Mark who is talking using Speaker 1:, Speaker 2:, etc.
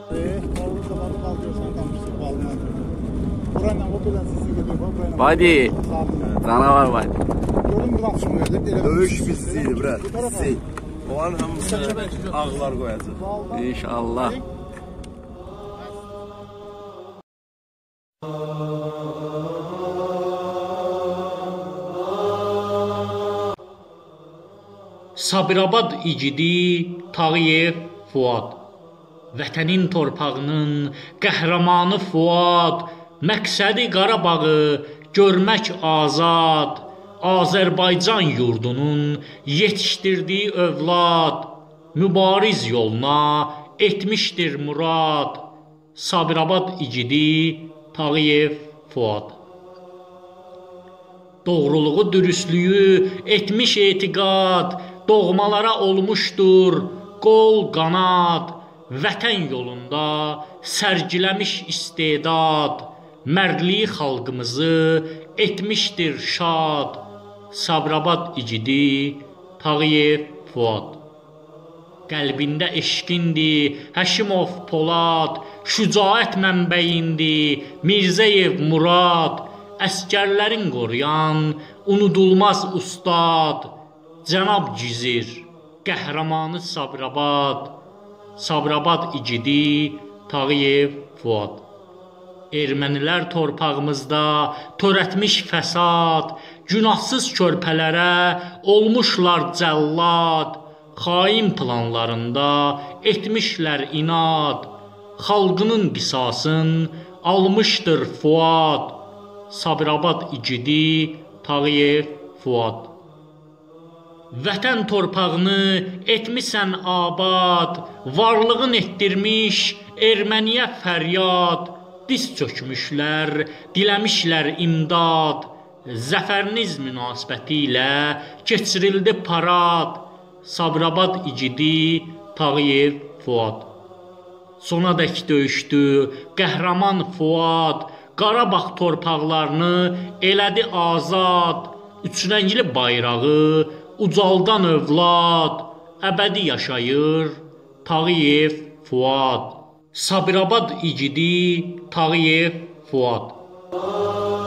Speaker 1: Oğlu sabahı bal görsən tanışdıq balına. Burayla o bilən sizi gedir.
Speaker 2: Vadi. Canavar vadi.
Speaker 1: Görün qılaq çıxmıyor.
Speaker 3: Dövüş pissiydi brat. Pissi. O an hamısını ağlar qoyacaq.
Speaker 2: İnşallah.
Speaker 4: Sabirabad igidi Tağıyev Fuad. Vətənin torpağının qəhrəmanı Fuad. Məqsədi Qarabağı görmək azad. Azərbaycan yurdunun yetişdirdiyi övlad. Mübariz yoluna etmişdir murad. Sabirabad igidi Tağıyev Fuad. Doğruluğu, dürüstlüyü etmiş etiqad, doğmalara olmuşdur qol, qanad, vətən yolunda sərgiləmiş istedad, mərdliyi xalqımızı etmişdir şad. Sabirabad igidi Tağıyev Fuad. Qəlbində eşqindi Həşimov Polad, şücaət mənbəyindi Mirzəyev Murad, əskərlərin qoruyan unudulmaz ustad, Cənab Gizir, qəhrəmanı Sabirabad. Sabirabad igidi Tağıyev Fuad. Ermənilər torpağımızda törətmiş fəsad, günahsız körpələrə olmuşlar cəllad, xain planlarında etmişlər inad, xalqının qisasın almışdır Fuad. Sabirabad igidi Tağıyev Fuad. Vətən torpağını etmisən abad, varlığın etdirmiş erməniyə fəryad, diz çökmüşlər, diləmişlər imdad, zəfəriniz münasibəti ilə keçirildi parad. Sabirabad igidi Tağıyev Fuad. Sonadək döyüşdü qəhrəman Fuad, Qarabağ torpaqlarını elədi azad, üçrəngli bayrağı ucaldan övlad, əbədi yaşayır Tağıyev Fuad. Sabirabad igidi Tağıyev Fuad.